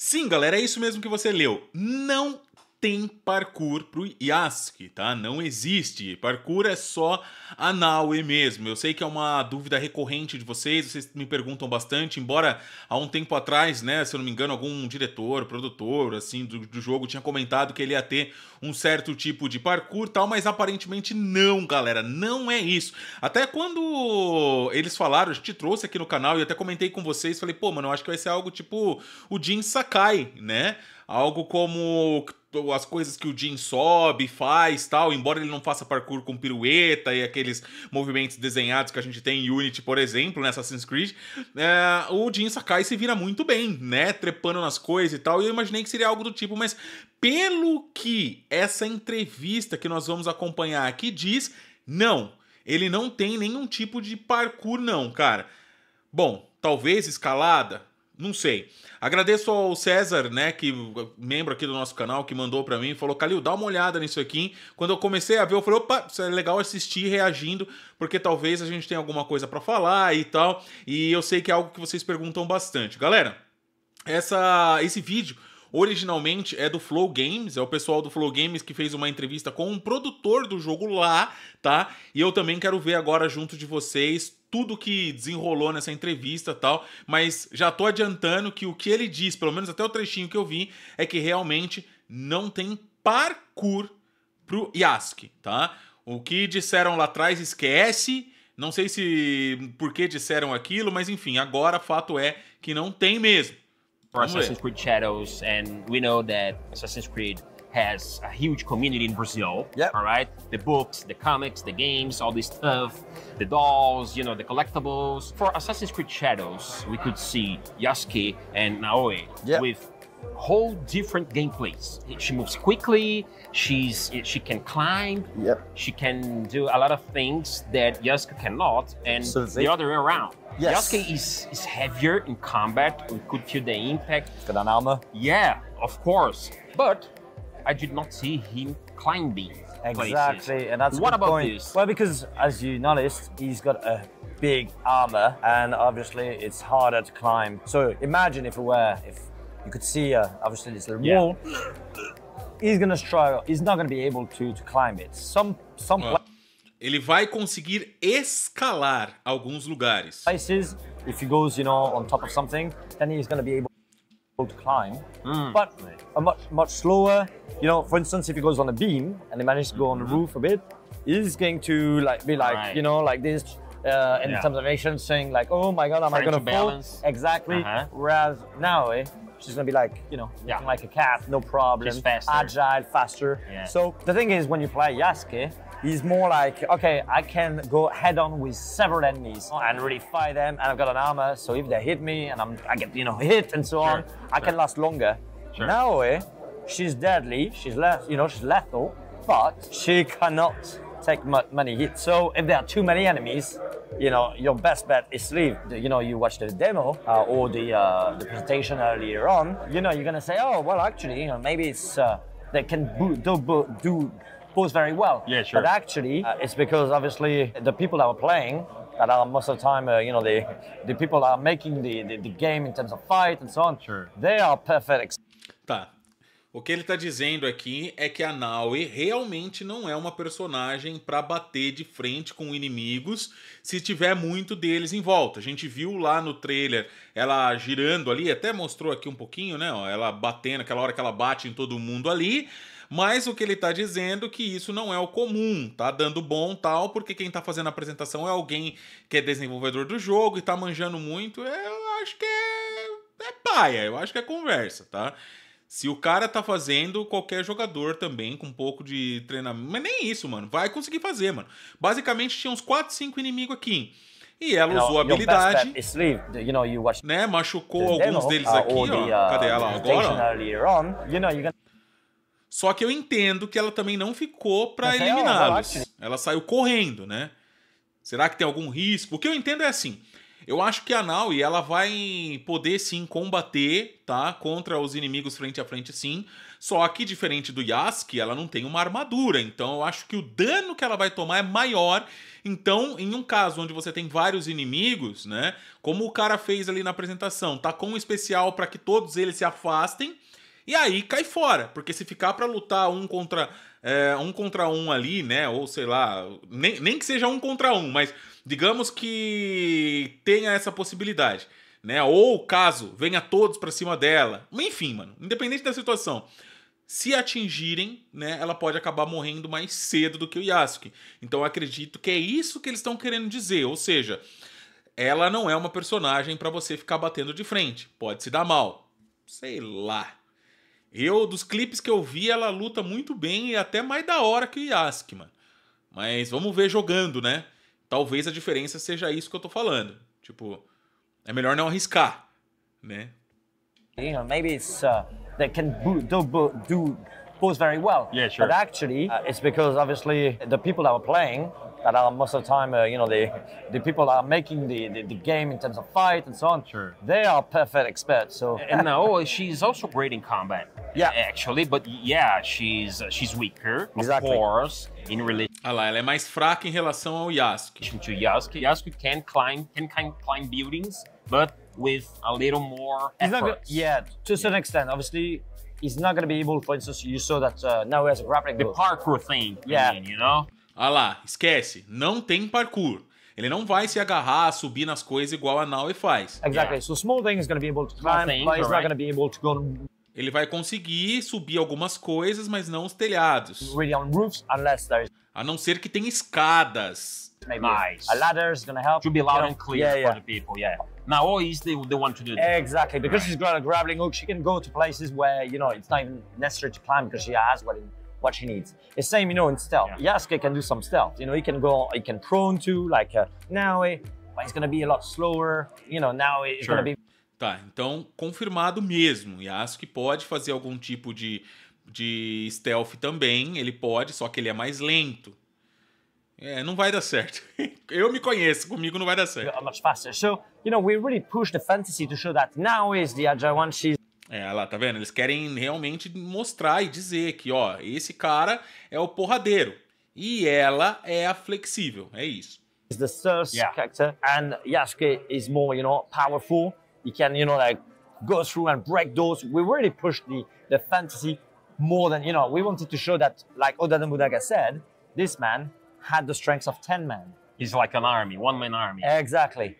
Sim, galera, é isso mesmo que você leu. Não tem parkour pro Yasuke, tá? Não existe. Parkour é só a Naue mesmo. Eu sei que é uma dúvida recorrente de vocês me perguntam bastante, embora há um tempo atrás, né, se eu não me engano, algum diretor, produtor, assim, do jogo tinha comentado que ele ia ter um certo tipo de parkour e tal, mas aparentemente não, galera, não é isso. Até quando eles falaram, a gente trouxe aqui no canal e até comentei com vocês, falei, pô, mano, eu acho que vai ser algo tipo o Jin Sakai, né? Algo como as coisas que o Jin sobe, faz, tal, embora ele não faça parkour com pirueta e aqueles movimentos desenhados que a gente tem em Unity, por exemplo, né, Assassin's Creed, o Jin Sakai se vira muito bem, né, trepando nas coisas e tal, e eu imaginei que seria algo do tipo, mas pelo que essa entrevista que nós vamos acompanhar aqui diz, não, ele não tem nenhum tipo de parkour não, cara. Bom, talvez escalada, não sei. Agradeço ao César, né, que membro aqui do nosso canal, que mandou pra mim e falou, Calil, dá uma olhada nisso aqui. Quando eu comecei a ver, eu falei, opa, isso é legal assistir reagindo, porque talvez a gente tenha alguma coisa pra falar e tal. E eu sei que é algo que vocês perguntam bastante. Galera, esse vídeo originalmente é do Flow Games, é o pessoal do Flow Games que fez uma entrevista com um produtor do jogo lá, tá? E eu também quero ver agora junto de vocês tudo que desenrolou nessa entrevista e tal, mas já tô adiantando que o que ele diz, pelo menos até o trechinho que eu vi, é que realmente não tem parkour pro Yasuke, tá? O que disseram lá atrás, esquece. Não sei se por que disseram aquilo, mas enfim, agora fato é que não tem mesmo. For Assassin's Creed Shadows, and we know that Assassin's Creed has a huge community in Brazil. Yep. All right, the books, the comics, the games, all this stuff, the dolls, you know, the collectibles. For Assassin's Creed Shadows, we could see Yasuke and Naoe Yep. with whole different gameplays. She moves quickly. She can climb. Yep. She can do a lot of things that Yasuke cannot, and Absolutely. the other way around. Yes. Yasuke is heavier in combat. We could feel the impact. He's got an armor. Yeah, of course. But I did not see him climbing Exactly, places. and that's a What good about point. this? Well, because as you noticed, he's got a big armor, and obviously it's harder to climb. So imagine if you could see obviously this little Yeah. wall. He's gonna struggle. He's not gonna be able to climb it. Some Ele vai conseguir escalar alguns lugares. places, if he goes, you know, on top of something, then he's gonna be able to climb. But a much slower. You know, for instance, if he goes on a beam and he manages to go on the roof a bit, he's going to be like, Right. you know, like this. In Yeah. terms of nation, saying like, "Oh my God, am I Trying gonna to fall?" balance. Exactly. Uh-huh. Whereas now, she's gonna be like, you know, Yeah. looking like a cat, no problem. She's faster. Agile, faster. Yeah. So the thing is, when you play Yasuke, he's more like, okay, I can go head on with several enemies and really fight them, and I've got an armor, so if they hit me and I get, you know, hit and so on, I can last longer. Sure. Now, she's deadly, she's she's lethal, but she cannot take many hits. So if there are too many enemies, you know, your best bet is to leave. You know, you watch the demo or the presentation earlier on, you know, you're gonna say, oh, well, actually, you know, maybe it's they can do both very well. Yeah, sure. But actually, it's because obviously the people that are playing, that are most of the time, you know, the people that are making the game in terms of fight and so on, Sure. they are perfect. Tá. O que ele tá dizendo aqui é que a Naue realmente não é uma personagem pra bater de frente com inimigos se tiver muito deles em volta. A gente viu lá no trailer ela girando ali, até mostrou aqui um pouquinho, né? Ó, ela batendo, aquela hora que ela bate em todo mundo ali. Mas o que ele tá dizendo é que isso não é o comum, tá dando bom tal, porque quem tá fazendo a apresentação é alguém que é desenvolvedor do jogo e tá manjando muito. Eu acho que é paia, eu acho que é conversa, tá? Se o cara tá fazendo, qualquer jogador também, com um pouco de treinamento... Mas nem isso, mano. Vai conseguir fazer, mano. Basicamente, tinha uns 4, 5 inimigos aqui. E ela usou a habilidade, You know, you watch né? Machucou the alguns demo, deles aqui, or the, ó. Cadê ela the agora? presentation Ó? earlier on, you know, you're gonna Só que eu entendo que ela também não ficou pra Mas é, eliminá-los. ó, Ela saiu correndo, né? Será que tem algum risco? O que eu entendo é assim... Eu acho que a Naui, ela vai poder sim combater, tá? Contra os inimigos frente a frente, sim. Só que, diferente do Yasuke, ela não tem uma armadura. Então, eu acho que o dano que ela vai tomar é maior. Então, em um caso onde você tem vários inimigos, né? Como o cara fez ali na apresentação, tá com um especial para que todos eles se afastem. E aí cai fora. Porque se ficar para lutar um contra um ali, né? Ou sei lá, nem que seja um contra um, mas digamos que tenha essa possibilidade, né? Ou caso venha todos pra cima dela. Enfim, mano, independente da situação, se atingirem, né, ela pode acabar morrendo mais cedo do que o Yasuke. Então eu acredito que é isso que eles estão querendo dizer, ou seja, ela não é uma personagem pra você ficar batendo de frente, pode se dar mal. Sei lá. Dos clipes que eu vi, ela luta muito bem e até mais da hora que o Yasuke, mano. Mas vamos ver jogando, né? Talvez a diferença seja isso que eu tô falando. Tipo, é melhor não arriscar, né? You know, maybe it's they can do both very well. Yeah, sure. But actually, it's because obviously the people that are playing, that are most of the time, you know, the people that are making the game in terms of fight and so on. Sure. They are perfect experts. So And now she's also great in combat. Yeah. Actually, but yeah, she's weaker, Exactly. of course, in relation Ah lá, ela é mais fraca em relação ao Yasuke. to Yasuke. Yasuke can climb buildings, but with a little more he's not effort. to a certain extent. Obviously, he's not going to be able. For instance, you saw that now he has a grappling The hook. parkour thing, Yeah. I mean, you know? Ah lá, esquece, não tem parkour. Ele não vai se agarrar, subir nas coisas igual a Naui faz. Exactly. Yeah. So small thing is going to be able to Small climb, things, but he's not alright. going to be able to go Ele vai conseguir subir algumas coisas, mas não os telhados. really on roofs unless there's A não ser que tenha escadas. maybe Nice. a ladder is going to help. To be you loud know? and clear Yeah, yeah. for the people, yeah. Now is the one to do that. Exactly, because she's got a grappling hook, she can go to places where, you know, it's not even necessary to climb because she has what she needs. It's same, you know, in stealth. Yeah. Yasuke can do some stealth. You know, he can prone to, like, Naui, but he's going to be a lot slower. You know, now it's Sure. going to be... Tá, então confirmado mesmo. Yasuke pode fazer algum tipo de stealth também. Ele pode, só que ele é mais lento. Não vai dar certo. Eu me conheço, comigo não vai dar certo. much faster. So, you know, we really push the fantasy to show that Naui is the agile one. She's Lá, tá vendo? Eles querem realmente mostrar e dizer que, ó, esse cara é o porradeiro. E ela é a flexível. É isso. the thirst Yeah. character, and Yasuke is more, you know, powerful. He can, you know, like go through and break doors. We really pushed the fantasy more than, you know, we wanted to show that, like Oda Nobunaga said, this man had the strength of 10 men. He's like an army, one-man army. Exactly.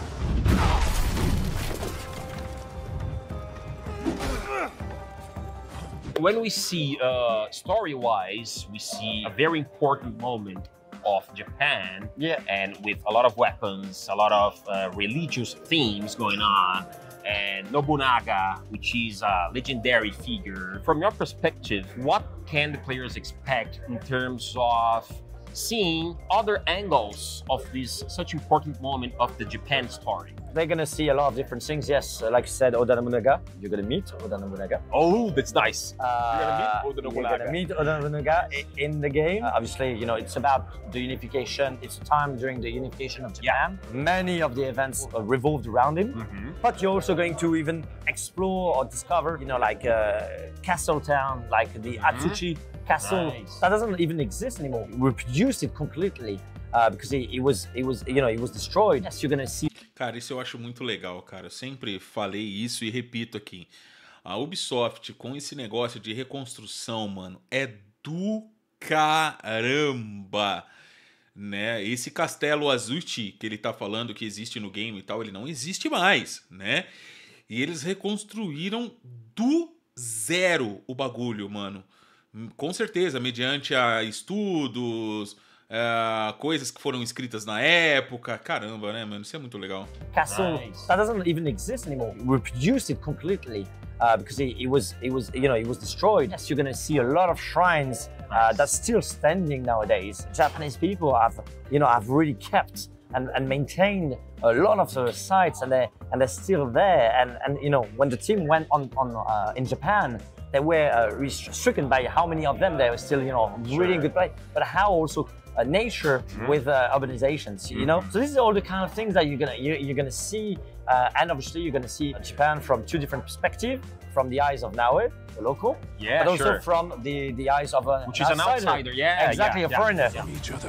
When we see, story-wise, we see a very important moment of Japan, Yeah. and with a lot of weapons, a lot of religious themes going on, and Nobunaga, which is a legendary figure. From your perspective, what can the players expect in terms of seeing other angles of this such important moment of the Japan story? They're gonna see a lot of different things. Yes, like you said, Oda Nobunaga. You're gonna meet Oda Nobunaga. Oh, that's nice. You're gonna meet Oda Nobunaga in the game. Obviously, you know, it's about the unification. It's a time during the unification of Japan. Many of the events revolved around him. But you're also going to even explore or discover, you know, like Castle Town, like the Atsuchi Castle. Nice. That doesn't even exist anymore. We reproduced it completely because it was, you know, it was destroyed. Yes, you're gonna see. Cara, isso eu acho muito legal, cara. Eu sempre falei isso e repito aqui. A Ubisoft, com esse negócio de reconstrução, mano, é do caramba, né? Esse castelo Azuchi que ele tá falando que existe no game e tal, ele não existe mais, né? E eles reconstruíram do zero o bagulho, mano. Com certeza, mediante a estudos, coisas que foram escritas na época. Caramba, né, mano? Isso é muito legal. Castle Nice. that doesn't even exist anymore. We reproduced it completely because it was, you know, it was destroyed. Yes, you're gonna see a lot of shrines that's still standing nowadays. Japanese people have, you know, have really kept and maintained a lot of the sites, and they're still there. And you know, when the team went on in Japan, they were stricken by how many of them they were still, you know, really in good place. But how also nature with urbanizations, you know. So this is all the kind of things that you're gonna see, and obviously you're gonna see Japan from two different perspectives, from the eyes of Naoe, the local, Yeah, but also sure. from the eyes of a Which is an outsider, yeah, exactly, yeah, a yeah, foreigner. yeah.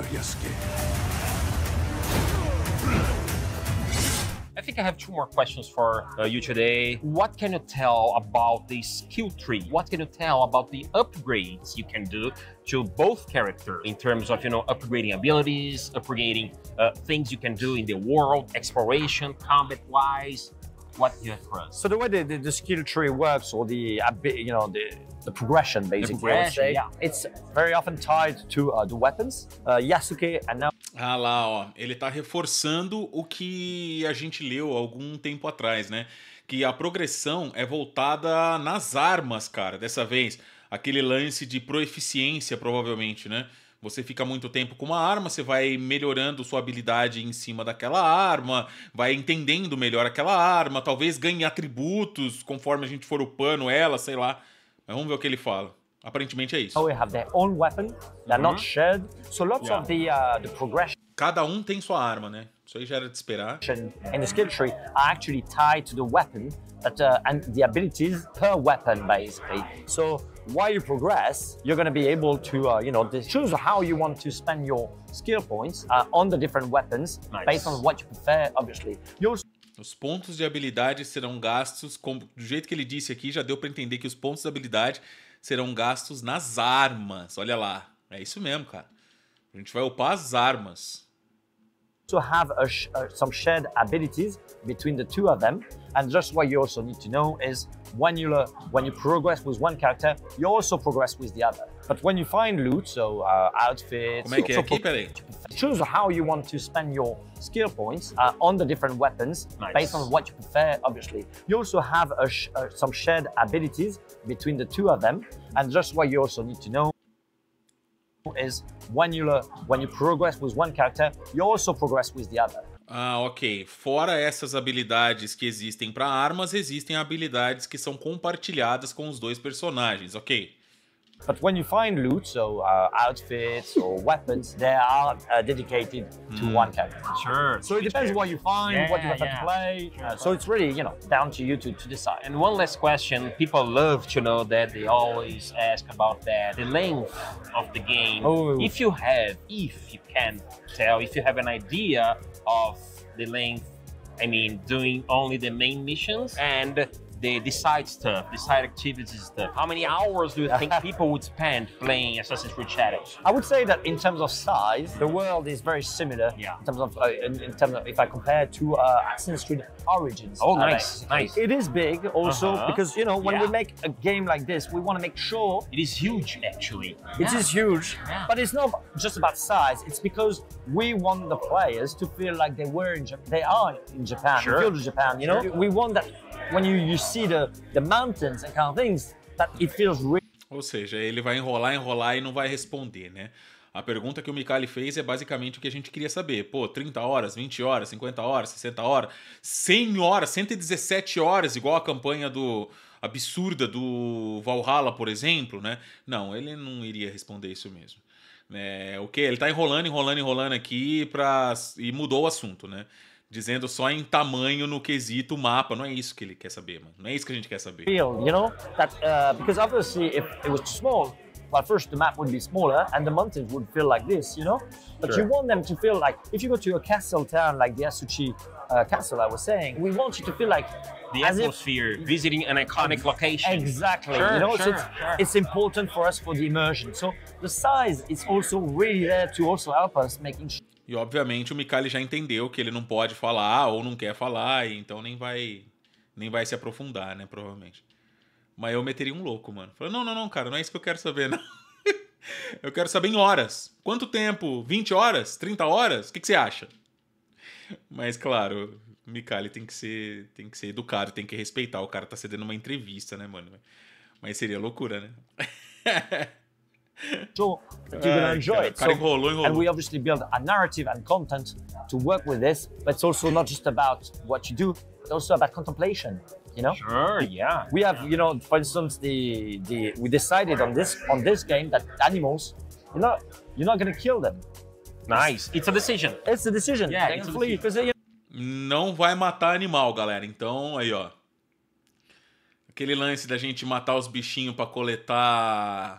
I think I have two more questions for you today. What can you tell about the skill tree? What can you tell about the upgrades you can do to both characters in terms of, upgrading abilities, upgrading things you can do in the world, exploration, combat-wise? What do you have for us? So the way the skill tree works, or the progression, basically, I would progression, say, yeah. it's very often tied to the weapons. Yasuke and now Ah lá, ó, ele tá reforçando o que a gente leu há algum tempo atrás, né? Que a progressão é voltada nas armas, cara, dessa vez. Aquele lance de proeficiência, provavelmente, né? Você fica muito tempo com uma arma, você vai melhorando sua habilidade em cima daquela arma, vai entendendo melhor aquela arma, talvez ganhe atributos conforme a gente for upando ela, sei lá. Mas vamos ver o que ele fala. Aparentemente é isso. we have their own weapon. They're not shared. So lots Yeah. of the progression Cada um tem sua arma, né? Isso aí já era de esperar. in the skill tree are actually tied to the weapon that, and the abilities per weapon, basically. So while you progress, you're going to be able to, choose how you want to spend your skill points on the different weapons, Nice. based on what you prefer, obviously. You also Os pontos de habilidade serão gastos, do jeito que ele disse aqui, já deu pra entender que os pontos de habilidade serão gastos nas armas. Olha lá, é isso mesmo, cara. A gente vai upar as armas. have some shared abilities between the two of them, and just what you also need to know is when you progress with one character, you also progress with the other. But when you find loot, so outfits, Como é que é aqui? Peraí. choose how you want to spend your skill points on the different weapons, Nice. based on what you prefer, obviously. You also have some shared abilities between the two of them, and just what you also need to know is when you progress with one character, you also progress with the other. Ah, ok. Fora essas habilidades que existem para armas, existem habilidades que são compartilhadas com os dois personagens, ok? But when you find loot, so outfits or weapons, they are dedicated to one character. Sure. So it depends what you find, what you Yeah, prefer yeah. to play. So it's really, down to you to decide. And one last question. People love to know that. They always ask about that. The length of the game. Oh. If you can tell, if you have an idea of the length, I mean, doing only the main missions and the side stuff, the side activities stuff. How many hours do you think people would spend playing Assassin's Creed Shadows? I would say that in terms of size, the world is very similar. Yeah. In terms of if I compare to Assassin's Creed Origins. Oh, nice, nice. It is big also because when we Yeah. make a game like this, we want to make sure It is huge, actually. it is huge, Yeah. but it's not just about size. It's because we want the players to feel like they are in Japan, Sure. feel Japan. We want that when you see the mountains and kind of things, that it feels real. Ou seja, ele vai enrolar e não vai responder, né? A pergunta que o Micali fez é basicamente o que a gente queria saber. Pô, 30 horas, 20 horas, 50 horas, 60 horas, 100 horas, 117 horas, igual a campanha absurda do Valhalla, por exemplo, né? Não, ele não iria responder isso mesmo. O que? Ele tá enrolando aqui e mudou o assunto, né? Dizendo só em tamanho no quesito mapa. Não é isso que ele quer saber, mano. Não é isso que a gente quer saber. That because obviously if it was too small, well, first the map would be smaller and the mountains would feel like this, But Sure. you want them to feel like if you go to a castle town like the Asuchi castle I was saying, we want you to feel like The as if- atmosphere, visiting an iconic location. Exactly. Sure, So sure, it's important for us for the immersion. So the size is also really there to also help us making sure. E obviamente o Micali já entendeu que ele não pode falar ou não quer falar, e então nem vai se aprofundar, né, provavelmente. Mas eu meteria um louco, mano. Falei, não, cara, não é isso que eu quero saber, não. Eu quero saber em horas. Quanto tempo? 20 horas? 30 horas? O que você acha? Mas, claro, o Micali tem que ser educado, tem que respeitar. O cara tá cedendo uma entrevista, né, mano? Mas seria loucura, né? Sure that you're gonna enjoy it. O cara enrolou. And we obviously build a narrative and content to work with this, but it's also not just about what you do, but also about contemplation. Sure, yeah. We have, for instance, we decided on this game that animals, you're not gonna kill them. Nice. It's a decision. It's a decision. Yeah, They it's can a flee because Não vai matar animal, galera. Então, aí, ó. Aquele lance da gente matar os bichinhos pra coletar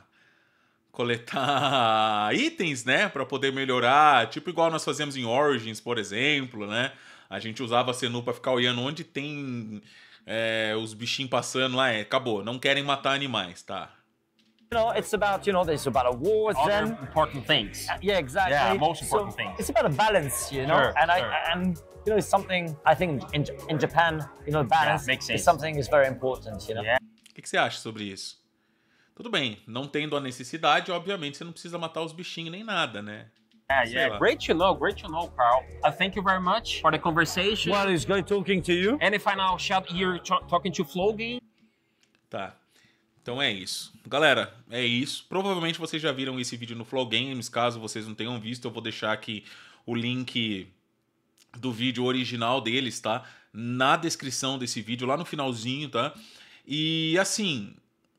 itens, né? Pra poder melhorar. Tipo igual nós fazemos em Origins, por exemplo, né? A gente usava a Senu pra ficar olhando onde tem os bichinhos passando lá. Acabou. Não querem matar animais, tá? it's about, there's about a war Other then. important things. Yeah, exactly. Yeah, most important so things. It's about a balance, Sure, and sure. and it's something I think in Japan, balance makes sense. is something is very important, Yeah. O que você acha sobre isso? Tudo bem, não tendo a necessidade, obviamente você não precisa matar os bichinhos nem nada, né? Yeah. lá. Great to know, Carl. Thank you very much for the conversation. Well, it's great talking to you. Any final shout here talking to Flow Game? Tá. Então é isso. Galera, é isso. Provavelmente vocês já viram esse vídeo no Flow Games. Caso vocês não tenham visto, eu vou deixar aqui o link do vídeo original deles, tá? Na descrição desse vídeo, lá no finalzinho, tá? E assim,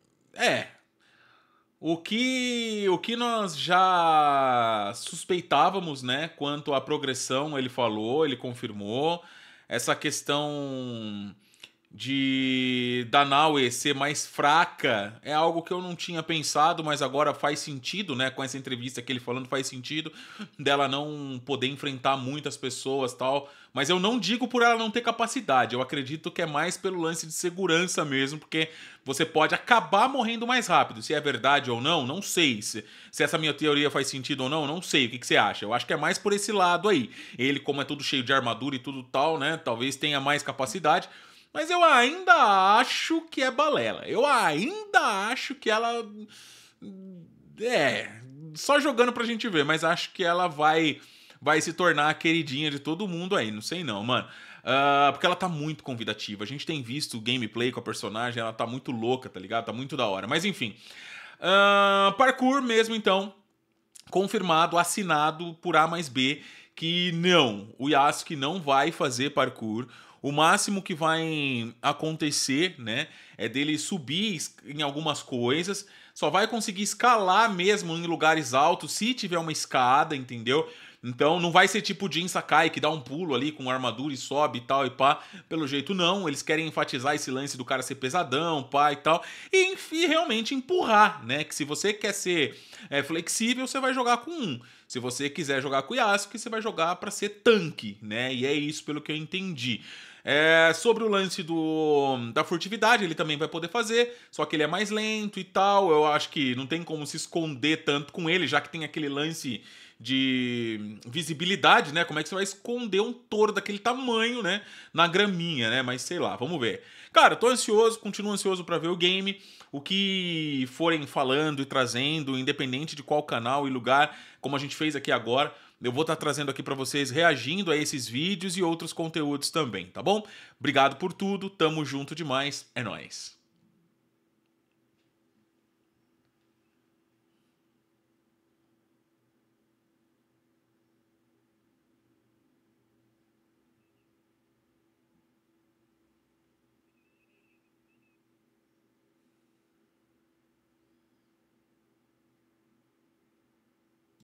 o que nós já suspeitávamos, né? Quanto à progressão, ele falou, ele confirmou. Essa questão da Naue ser mais fraca é algo que eu não tinha pensado, mas agora faz sentido, né? Com essa entrevista que ele falando, faz sentido dela não poder enfrentar muitas pessoas, tal. Mas eu não digo por ela não ter capacidade, eu acredito que é mais pelo lance de segurança mesmo, porque você pode acabar morrendo mais rápido. Se é verdade ou não, não sei. Se essa minha teoria faz sentido ou não, não sei. O que você acha? Eu acho que é mais por esse lado aí. Ele, como é tudo cheio de armadura e tudo tal, né? Talvez tenha mais capacidade. Mas eu ainda acho que é balela. Eu ainda acho que ela... só jogando pra gente ver. Mas acho que ela vai se tornar a queridinha de todo mundo aí. Não sei não, mano. Porque ela tá muito convidativa. A gente tem visto o gameplay com a personagem. Ela tá muito louca, tá ligado? Tá muito da hora. Mas enfim. Parkour mesmo, então. Confirmado, assinado por A mais B. Que não. O Yasuke não vai fazer parkour. O máximo que vai acontecer, né, é dele subir em algumas coisas. Só vai conseguir escalar mesmo em lugares altos se tiver uma escada, entendeu? Então não vai ser tipo Jin Sakai, que dá um pulo ali com armadura e sobe e tal e pá. Pelo jeito não, eles querem enfatizar esse lance do cara ser pesadão, pá e tal. E realmente empurrar, né? Que se você quer ser flexível, você vai jogar com um. Se você quiser jogar com o Yasuke, você vai jogar pra ser tanque, né? E é isso pelo que eu entendi. Sobre o lance da furtividade, ele também vai poder fazer, só que ele é mais lento e tal. Eu acho que não tem como se esconder tanto com ele, já que tem aquele lance de visibilidade, né? Como é que você vai esconder um touro daquele tamanho, né? Na graminha, né? Mas sei lá, vamos ver. Cara, tô ansioso, continuo ansioso pra ver o game. O que forem falando e trazendo, independente de qual canal e lugar, como a gente fez aqui agora, eu vou estar trazendo aqui pra vocês, reagindo a esses vídeos e outros conteúdos também, tá bom? Obrigado por tudo, tamo junto demais, é nóis.